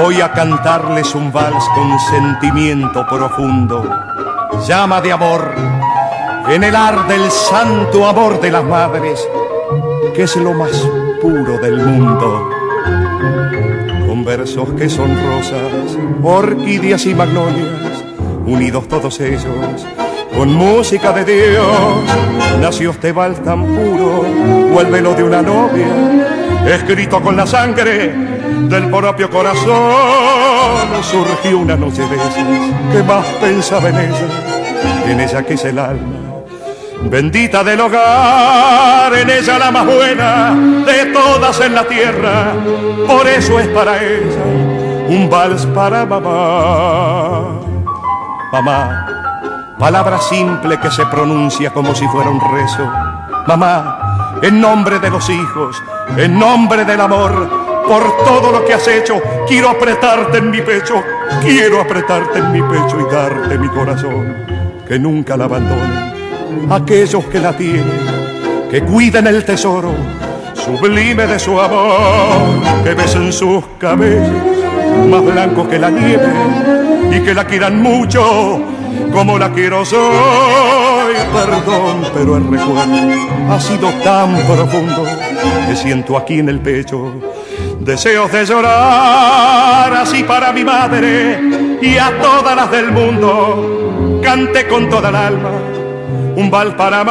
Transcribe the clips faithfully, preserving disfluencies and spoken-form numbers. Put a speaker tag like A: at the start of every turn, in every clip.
A: voy a cantarles un vals con sentimiento profundo. Llama de amor, en el ar del santo amor de las madres, que es lo más puro del mundo. Con versos que son rosas, orquídeas y magnolias, unidos todos ellos, con música de Dios, nació este vals tan puro, o el velo de una novia, escrito con la sangre del propio corazón. Surgió una noche de esas que más pensaba en ella, en ella que es el alma bendita del hogar, en ella la más buena de todas en la tierra. Por eso es para ella un vals para mamá. Mamá, palabra simple que se pronuncia como si fuera un rezo. Mamá, en nombre de los hijos, en nombre del amor, por todo lo que has hecho, quiero apretarte en mi pecho, quiero apretarte en mi pecho y darte mi corazón. Que nunca la abandonen aquellos que la tienen, que cuiden el tesoro sublime de su amor, que besen sus cabellos más blancos que la nieve y que la quieran mucho como la quiero soy. Perdón, pero el recuerdo ha sido tan profundo que siento aquí en el pecho deseos de llorar. Así para mi madre y a todas las del mundo canté con toda el alma un vals para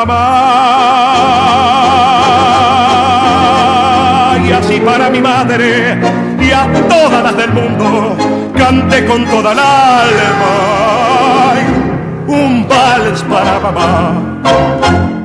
A: mamá. Y así para mi madre y a todas las del mundo canté con toda el alma un vals para mamá.